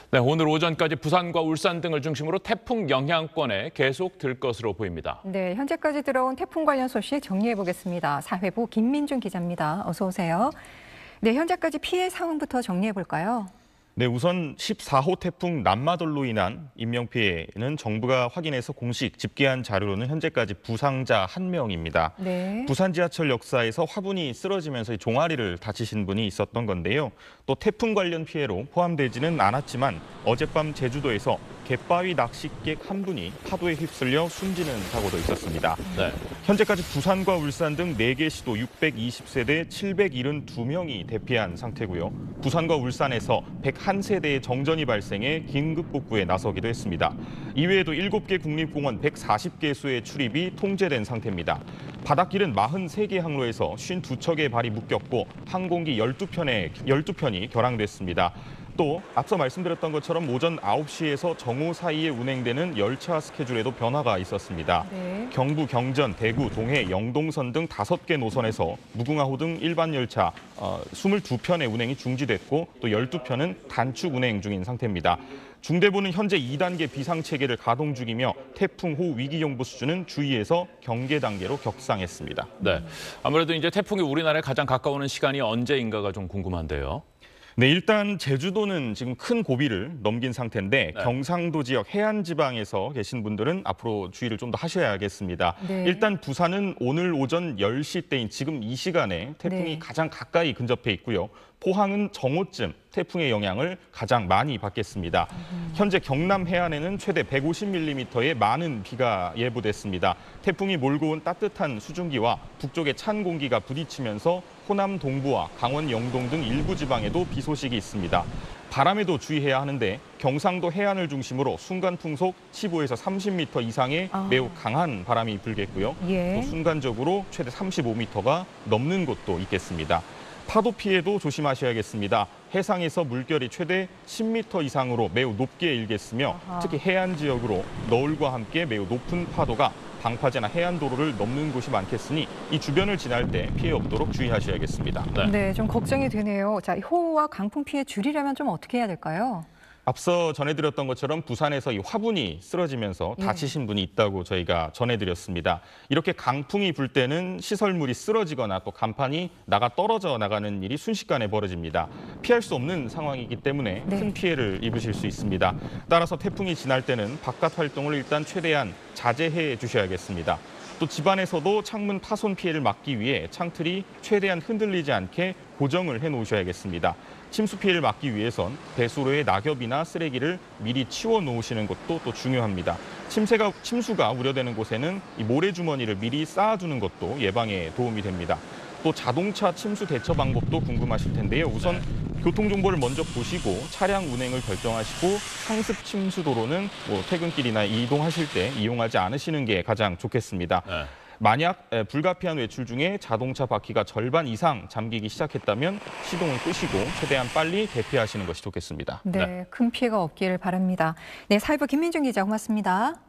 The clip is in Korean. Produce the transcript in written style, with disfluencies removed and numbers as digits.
네, 오늘 오전까지 부산과 울산 등을 중심으로 태풍 영향권에 계속 들 것으로 보입니다. 네, 현재까지 들어온 태풍 관련 소식 정리해 보겠습니다. 사회부 김민준 기자입니다. 어서 오세요. 네, 현재까지 피해 상황부터 정리해 볼까요? 네, 우선 14호 태풍 남마돌로 인한 인명피해는 정부가 확인해서 공식 집계한 자료로는 현재까지 부상자 1명입니다. 네. 부산 지하철 역사에서 화분이 쓰러지면서 종아리를 다치신 분이 있었던 건데요. 또 태풍 관련 피해로 포함되지는 않았지만 어젯밤 제주도에서 갯바위 낚시객 한 분이 파도에 휩쓸려 숨지는 사고도 있었습니다. 네. 현재까지 부산과 울산 등 4개 시도 620세대 772명이 대피한 상태고요. 부산과 울산에서 101세대의 정전이 발생해 긴급 복구에 나서기도 했습니다. 이외에도 7개 국립공원 140개소의 출입이 통제된 상태입니다. 바닷길은 43개 항로에서 52척의 발이 묶였고 항공기 12편이 결항됐습니다. 또 앞서 말씀드렸던 것처럼 오전 9시에서 정오 사이에 운행되는 열차 스케줄에도 변화가 있었습니다. 네. 경부, 경전, 대구, 동해, 영동선 등 5개 노선에서 무궁화호 등 일반 열차 22편의 운행이 중지됐고 또 12편은 단축 운행 중인 상태입니다. 중대부는 현재 2단계 비상체계를 가동 중이며 태풍호 위기경보 수준은 주의에서 경계 단계로 격상했습니다. 네, 아무래도 이제 태풍이 우리나라에 가장 가까워오는 시간이 언제인가가 좀 궁금한데요. 네, 일단 제주도는 지금 큰 고비를 넘긴 상태인데 네. 경상도 지역 해안 지방에서 계신 분들은 앞으로 주의를 좀 더 하셔야겠습니다. 네. 일단 부산은 오늘 오전 10시 때인 지금 이 시간에 태풍이 네. 가장 가까이 근접해 있고요. 포항은 정오쯤 태풍의 영향을 가장 많이 받겠습니다. 현재 경남 해안에는 최대 150mm의 많은 비가 예보됐습니다. 태풍이 몰고 온 따뜻한 수증기와 북쪽의 찬 공기가 부딪히면서 호남 동부와 강원 영동 등 일부 지방에도 비 소식이 있습니다. 바람에도 주의해야 하는데 경상도 해안을 중심으로 순간 풍속 15에서 30m 이상의 매우 강한 바람이 불겠고요. 예. 또 순간적으로 최대 35m가 넘는 곳도 있겠습니다. 파도 피해도 조심하셔야겠습니다. 해상에서 물결이 최대 10m 이상으로 매우 높게 일겠으며 특히 해안 지역으로 너울과 함께 매우 높은 파도가 방파제나 해안도로를 넘는 곳이 많겠으니 이 주변을 지날 때 피해 없도록 주의하셔야겠습니다. 네, 좀 걱정이 되네요. 자, 호우와 강풍 피해 줄이려면 좀 어떻게 해야 될까요? 앞서 전해드렸던 것처럼 부산에서 이 화분이 쓰러지면서 다치신 분이 있다고 저희가 전해드렸습니다. 이렇게 강풍이 불 때는 시설물이 쓰러지거나 또 간판이 나가 떨어져 나가는 일이 순식간에 벌어집니다. 피할 수 없는 상황이기 때문에 큰 피해를 입으실 수 있습니다. 따라서 태풍이 지날 때는 바깥 활동을 일단 최대한 자제해 주셔야겠습니다. 또 집안에서도 창문 파손 피해를 막기 위해 창틀이 최대한 흔들리지 않게 고정을 해놓으셔야겠습니다. 침수 피해를 막기 위해선 배수로의 낙엽이나 쓰레기를 미리 치워 놓으시는 것도 또 중요합니다. 침수가 우려되는 곳에는 이 모래주머니를 미리 쌓아두는 것도 예방에 도움이 됩니다. 또 자동차 침수 대처 방법도 궁금하실 텐데요. 우선 교통정보를 먼저 보시고 차량 운행을 결정하시고 상습 침수도로는 퇴근길이나 이동하실 때 이용하지 않으시는 게 가장 좋겠습니다. 네. 만약 불가피한 외출 중에 자동차 바퀴가 절반 이상 잠기기 시작했다면 시동을 끄시고 최대한 빨리 대피하시는 것이 좋겠습니다. 네, 큰 피해가 없기를 바랍니다. 네, 사회부 김민준 기자 고맙습니다.